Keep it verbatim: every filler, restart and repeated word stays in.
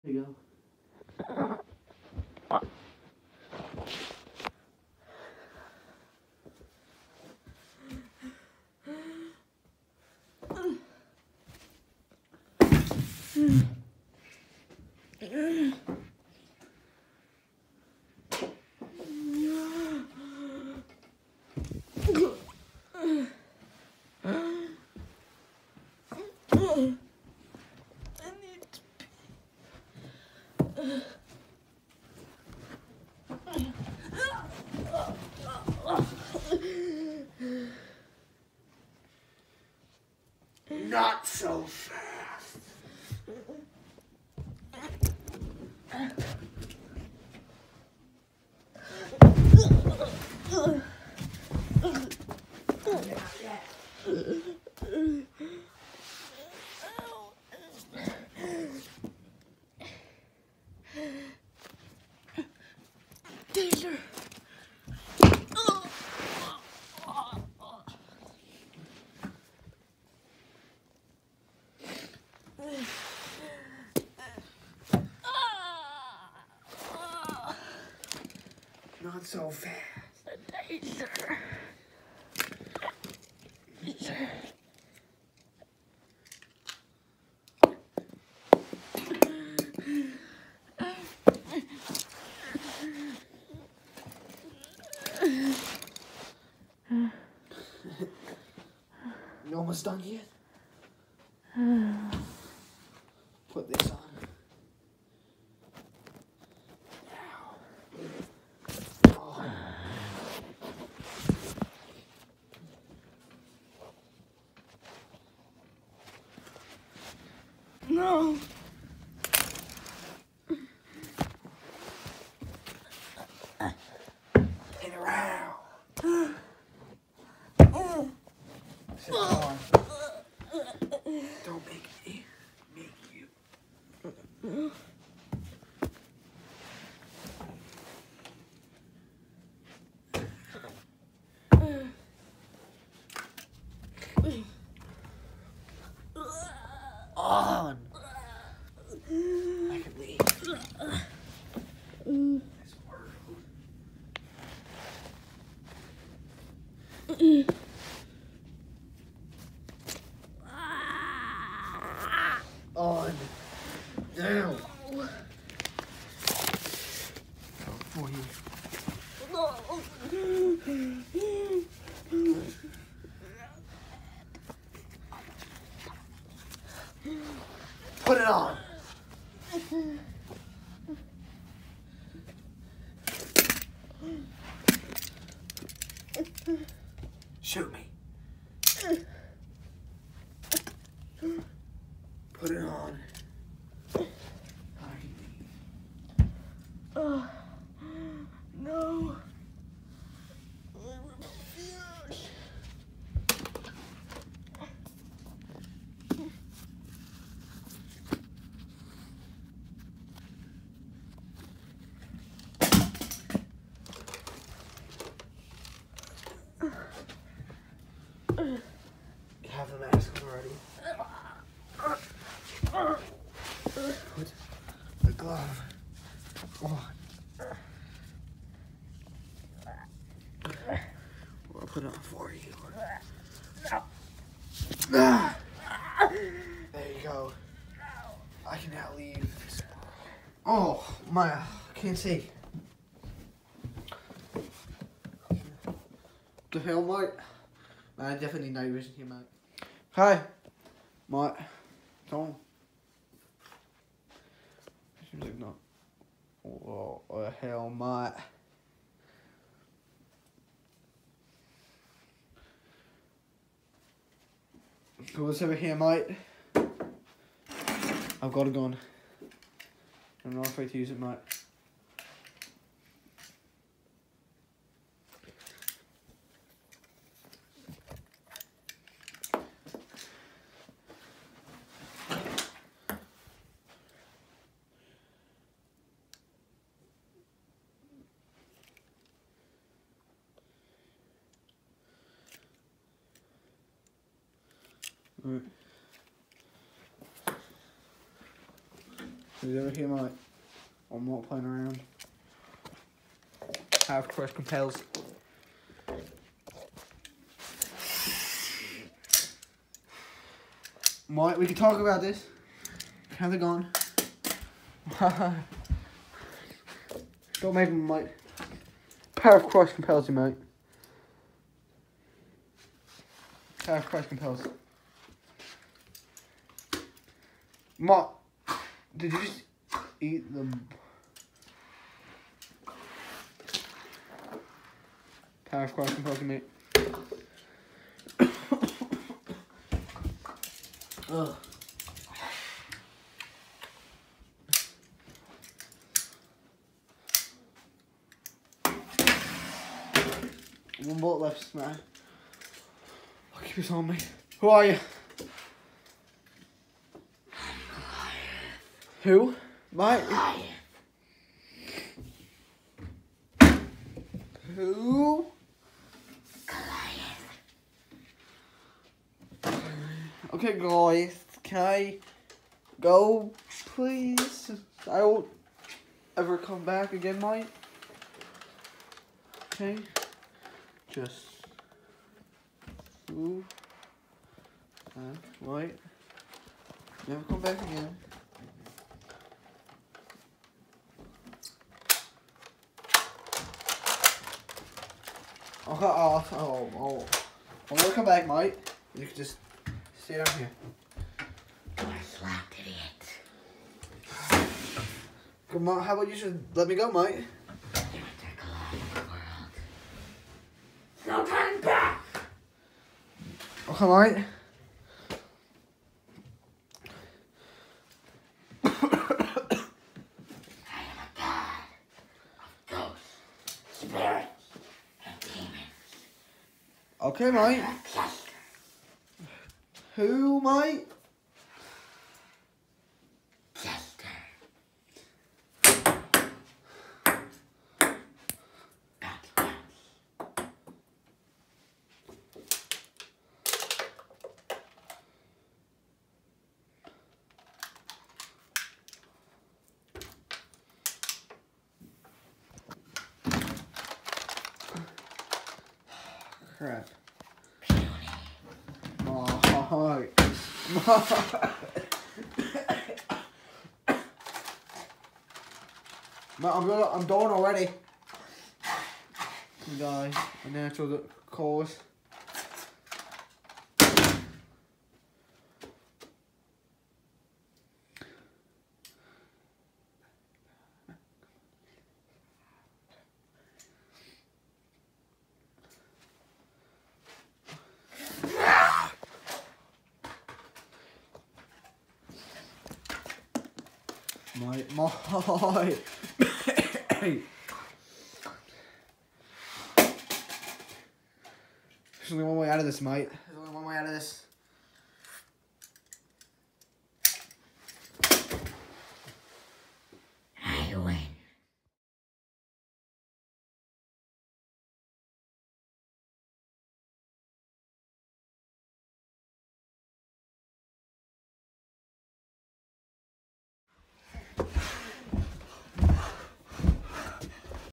There you go. Not so fast. Danger. Not so fast. Danger. Danger. You almost done yet? Put this on. No. Get around. Sit down. Don't make me make you. On. I can leave. This world. On. Down. Go for you. Put it on. Shoot me. Put it on. Oh, no. I refuse. You have the mask already. Put the glove on. Or I'll put it on for you. Ah. There you go. I can now leave. Oh, my, I can't see. The hell, mate? Man, I definitely need night vision here, mate. Hi, mate. Come on. Seems like not. Oh, the hell, mate. What's over here, mate? I've got a gun. I'm not afraid to use it, mate. Right. He's over here, mate. I'm not playing around. Have crush compels. Mate, we can talk about this. How's it gone? Don't make me, mate. Power of crush compels you, mate. Power of crush compels. Mate, did you just eat the... Power of crush compels you, mate. Ugh. One bullet left, man. I'll keep this on me. Who are you? Who? Mate? Who? Okay, guys, can I go, please? I won't ever come back again, mate. Okay, just move. Uh, right. Never come back again. Okay, oh, oh, oh. I'm gonna come back, mate. You can just stay down here. You're a flat idiot. Come on, how about you should let me go, mate? You're intergalactic world. No turning back! Okay, mate. I am a god of ghosts, spirits, and demons. Okay, mate. You're a cluster. Who, mate? Chester. Not once. Crap. Puny. Oh, Mate, I'm gonna, I'm done already. You die a natural cause. My, my, There's only one way out of this, mate. There's only one way out of this.